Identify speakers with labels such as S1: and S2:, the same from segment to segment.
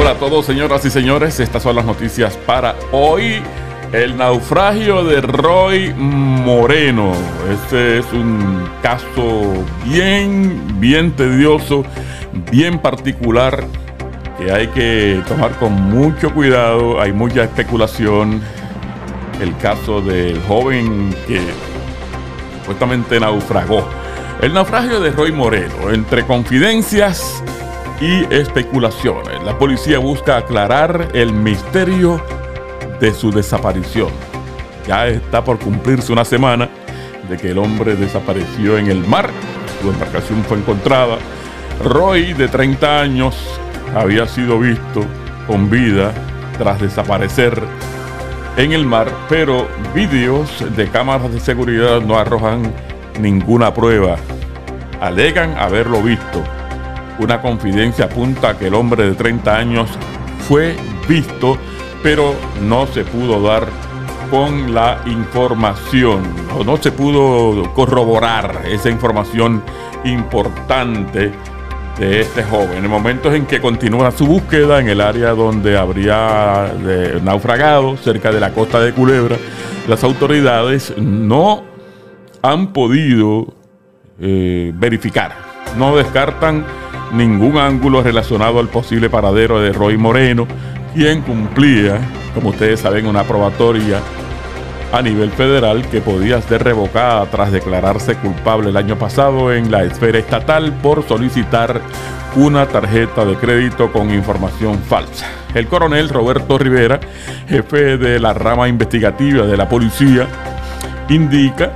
S1: Hola a todos, señoras y señores, estas son las noticias para hoy. El naufragio de Roy Moreno. Este es un caso bien tedioso, bien particular, que hay que tomar con mucho cuidado. Hay mucha especulación. El caso del joven que supuestamente naufragó. El naufragio de Roy Moreno, entre confidencias y especulaciones. La policía busca aclarar el misterio de su desaparición. Ya está por cumplirse una semana de que el hombre desapareció en el mar. Su embarcación fue encontrada. Roy, de 30 años, había sido visto con vida tras desaparecer en el mar, pero vídeos de cámaras de seguridad no arrojan ninguna prueba. Alegan haberlo visto. Una confidencia apunta a que el hombre de 30 años fue visto, pero no se pudo dar con la información, o no se pudo corroborar esa información importante de este joven. En momentos en que continúa su búsqueda en el área donde habría naufragado, cerca de la costa de Culebra, las autoridades no han podido verificar, no descartan ningún ángulo relacionado al posible paradero de Roy Moreno, quien cumplía, como ustedes saben, una probatoria a nivel federal que podía ser revocada tras declararse culpable el año pasado en la esfera estatal por solicitar una tarjeta de crédito con información falsa. El coronel Roberto Rivera, jefe de la rama investigativa de la policía, indica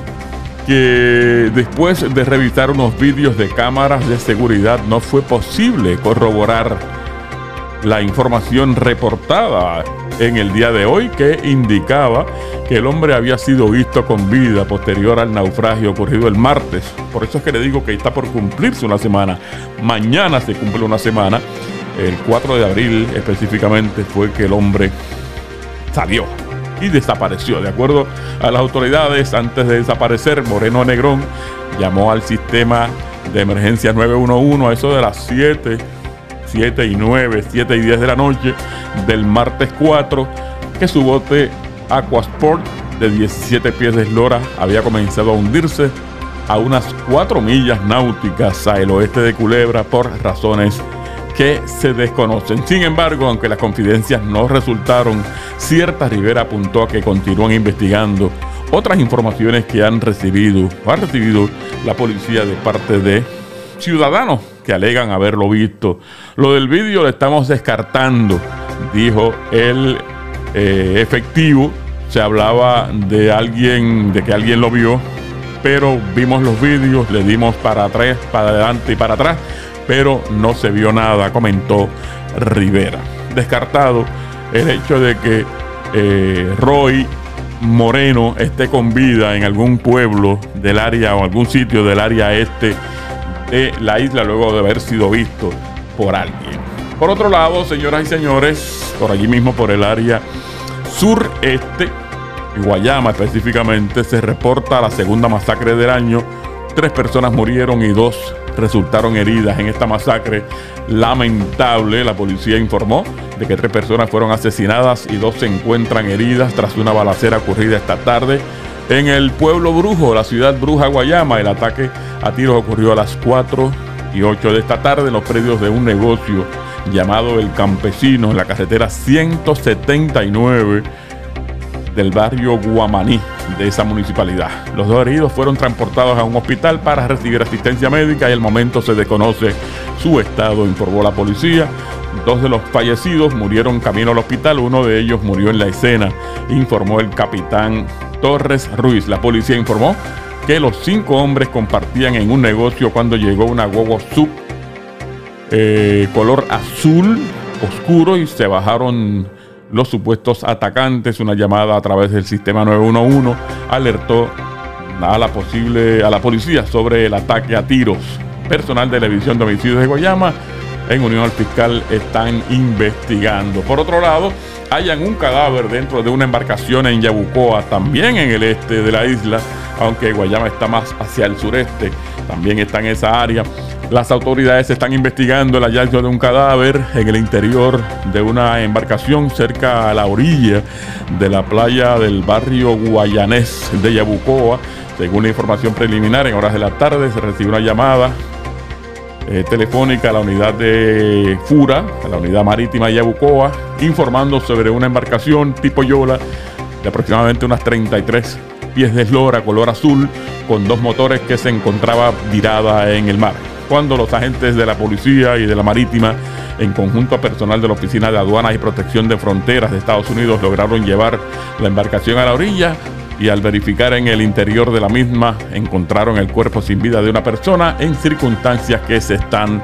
S1: que después de revisar unos vídeos de cámaras de seguridad no fue posible corroborar la información reportada en el día de hoy, que indicaba que el hombre había sido visto con vida posterior al naufragio ocurrido el martes. Por eso es que le digo que está por cumplirse una semana. Mañana se cumple una semana. El 4 de abril específicamente fue que el hombre salió y desapareció. De acuerdo a las autoridades, antes de desaparecer, Moreno Negrón llamó al sistema de emergencia 911 a eso de las 7 y 10 de la noche del martes 4, que su bote Aquasport de 17 pies de eslora había comenzado a hundirse a unas 4 millas náuticas al oeste de Culebra por razones que se desconocen. Sin embargo, aunque las confidencias no resultaron ciertas, Rivera apuntó a que continúan investigando otras informaciones que ha recibido la policía de parte de ciudadanos que alegan haberlo visto. Lo del vídeo lo estamos descartando, dijo el efectivo. Se hablaba de que alguien lo vio, pero vimos los vídeos, le dimos para atrás, para adelante y para atrás, pero no se vio nada, comentó Rivera. Descartado el hecho de que Roy Moreno esté con vida en algún pueblo del área o algún sitio del área este de la isla luego de haber sido visto por alguien. Por otro lado, señoras y señores, por allí mismo, por el área sureste, Guayama específicamente, se reporta la segunda masacre del año. 3 personas murieron y 2 resultaron heridas en esta masacre lamentable. La policía informó de que 3 personas fueron asesinadas y 2 se encuentran heridas tras una balacera ocurrida esta tarde en el pueblo brujo, la ciudad bruja Guayama. El ataque a tiros ocurrió a las 4:08 de esta tarde en los predios de un negocio llamado El Campesino, en la carretera 179 del barrio Guamaní de esa municipalidad. Los 2 heridos fueron transportados a un hospital para recibir asistencia médica y al momento se desconoce su estado, informó la policía. 2 de los fallecidos murieron camino al hospital, uno de ellos murió en la escena, informó el capitán Torres Ruiz. La policía informó que los 5 hombres compartían en un negocio cuando llegó una guagua sub color azul oscuro y se bajaron los supuestos atacantes. Una llamada a través del sistema 911 alertó a la policía sobre el ataque a tiros. Personal de la División de Homicidios de Guayama, en unión al fiscal, están investigando. Por otro lado, hallan un cadáver dentro de una embarcación en Yabucoa, también en el este de la isla, aunque Guayama está más hacia el sureste, también está en esa área. Las autoridades están investigando el hallazgo de un cadáver en el interior de una embarcación cerca a la orilla de la playa del barrio guayanés de Yabucoa. Según la información preliminar, en horas de la tarde se recibió una llamada telefónica a la unidad de FURA, a la unidad marítima de Yabucoa, informando sobre una embarcación tipo Yola de aproximadamente unas 33 pies de eslora color azul con 2 motores que se encontraba virada en el mar. Cuando los agentes de la policía y de la marítima, en conjunto a personal de la Oficina de Aduanas y Protección de Fronteras de Estados Unidos, lograron llevar la embarcación a la orilla, y al verificar en el interior de la misma, encontraron el cuerpo sin vida de una persona en circunstancias que se están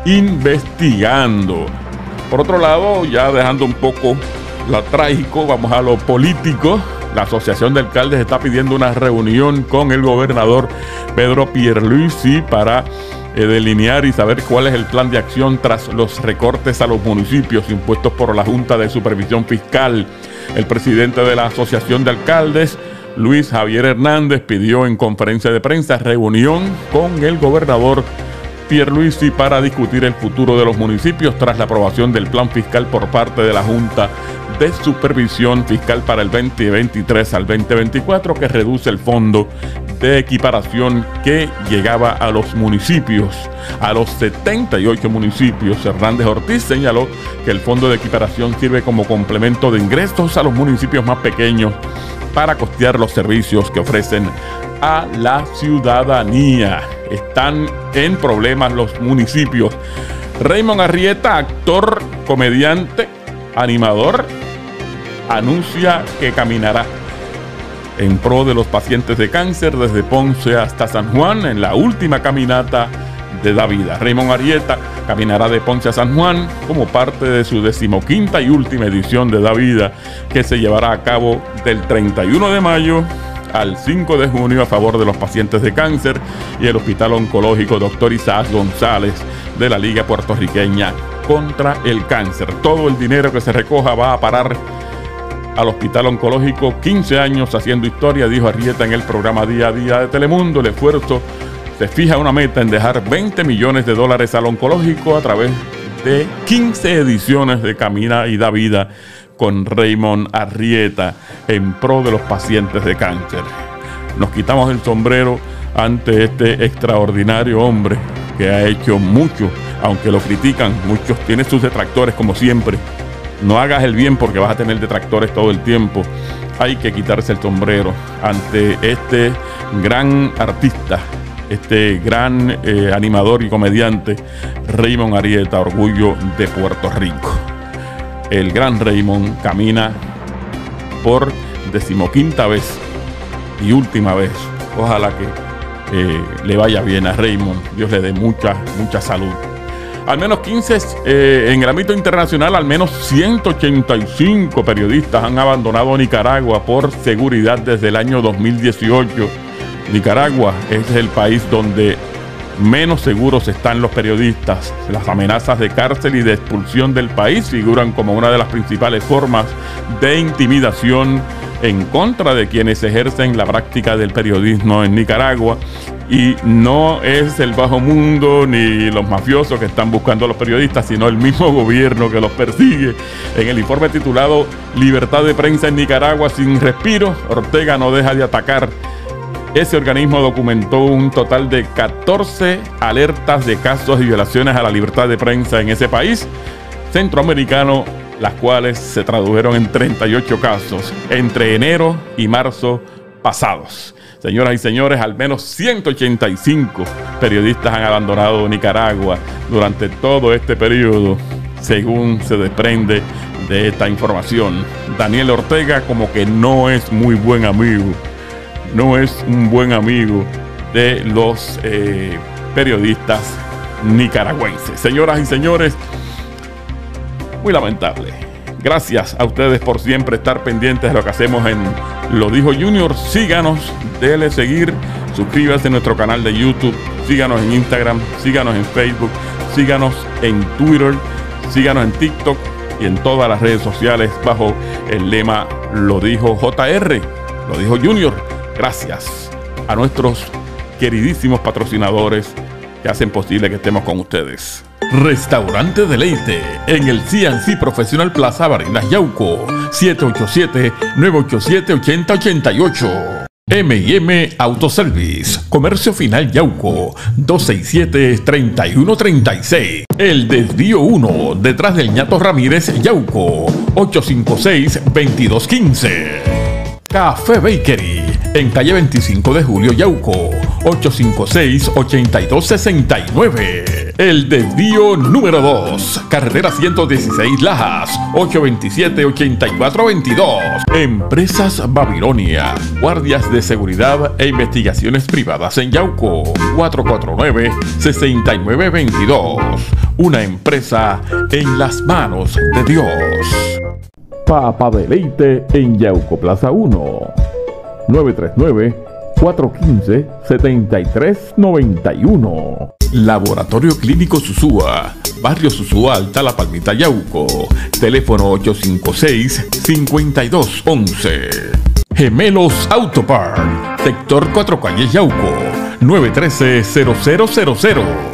S1: investigando. Por otro lado, ya dejando un poco lo trágico, vamos a lo político. La Asociación de Alcaldes está pidiendo una reunión con el gobernador Pedro Pierluisi para delinear y saber cuál es el plan de acción tras los recortes a los municipios impuestos por la Junta de Supervisión Fiscal. El presidente de la Asociación de Alcaldes, Luis Javier Hernández, pidió en conferencia de prensa reunión con el gobernador Pierluisi para discutir el futuro de los municipios tras la aprobación del plan fiscal por parte de la Junta de Supervisión Fiscal para el 2023 al 2024, que reduce el fondo de equiparación que llegaba a los municipios, a los 78 municipios. Hernández Ortiz señaló que el fondo de equiparación sirve como complemento de ingresos a los municipios más pequeños para costear los servicios que ofrecen a la ciudadanía. Están en problemas los municipios. Raymond Arrieta, actor, comediante, animador, anuncia que caminará en pro de los pacientes de cáncer desde Ponce hasta San Juan en la última caminata de Da Vida. Raymond Arrieta caminará de Ponce a San Juan como parte de su 15ª y última edición de Da Vida, que se llevará a cabo del 31 de mayo al 5 de junio a favor de los pacientes de cáncer y el Hospital Oncológico Dr. Isaac González de la Liga Puertorriqueña contra el Cáncer. Todo el dinero que se recoja va a parar al Hospital Oncológico. 15 años haciendo historia, dijo Arrieta en el programa Día a Día de Telemundo. El esfuerzo se fija una meta en dejar $20 millones al oncológico a través de 15 ediciones de Camina y Da Vida con Raymond Arrieta en pro de los pacientes de cáncer. Nos quitamos el sombrero ante este extraordinario hombre que ha hecho mucho, aunque lo critican, muchos tienen sus detractores como siempre. No hagas el bien porque vas a tener detractores todo el tiempo. Hay que quitarse el sombrero ante este gran artista, este gran animador y comediante, Raymond Arrieta, orgullo de Puerto Rico. El gran Raymond camina por 15ª vez y última vez. Ojalá que le vaya bien a Raymond. Dios le dé mucha salud. Al menos 15, en el ámbito internacional, al menos 185 periodistas han abandonado Nicaragua por seguridad desde el año 2018. Nicaragua es el país donde menos seguros están los periodistas. Las amenazas de cárcel y de expulsión del país figuran como una de las principales formas de intimidación en contra de quienes ejercen la práctica del periodismo en Nicaragua. Y no es el bajo mundo ni los mafiosos que están buscando a los periodistas, sino el mismo gobierno que los persigue. En el informe titulado Libertad de Prensa en Nicaragua sin respiro, Ortega no deja de atacar. Ese organismo documentó un total de 14 alertas de casos y violaciones a la libertad de prensa en ese país centroamericano, las cuales se tradujeron en 38 casos entre enero y marzo pasados. Señoras y señores, al menos 185 periodistas han abandonado Nicaragua durante todo este periodo, según se desprende de esta información. Daniel Ortega como que no es muy buen amigo, no es un buen amigo de los periodistas nicaragüenses. Señoras y señores, muy lamentable. Gracias a ustedes por siempre estar pendientes de lo que hacemos en Lo Dijo Junior. Síganos, denle seguir, suscríbase a nuestro canal de YouTube, síganos en Instagram, síganos en Facebook, síganos en Twitter, síganos en TikTok y en todas las redes sociales bajo el lema Lo Dijo JR, Lo Dijo Junior. Gracias a nuestros queridísimos patrocinadores que hacen posible que estemos con ustedes. Restaurante Deleite en el C&C Professional Plaza Barinas Yauco, 787-987-8088. M&M Autoservice, Comercio Final Yauco, 267-3136. El Desvío 1, detrás del Ñato Ramírez Yauco, 856-2215. Café Bakery, en calle 25 de Julio Yauco, 856-8269. El Desvío número 2, carretera 116 Lajas, 827-8422. Empresas Babilonia, guardias de seguridad e investigaciones privadas en Yauco, 449-6922. Una empresa en las manos de Dios. Papa Deleite en Yauco Plaza 1, 939-415-7391. Laboratorio Clínico Susúa, Barrio Susúa Alta, La Palmita, Yauco. Teléfono 856-5211. Gemelos Autopart, sector 4 Calles, Yauco, 913-0000.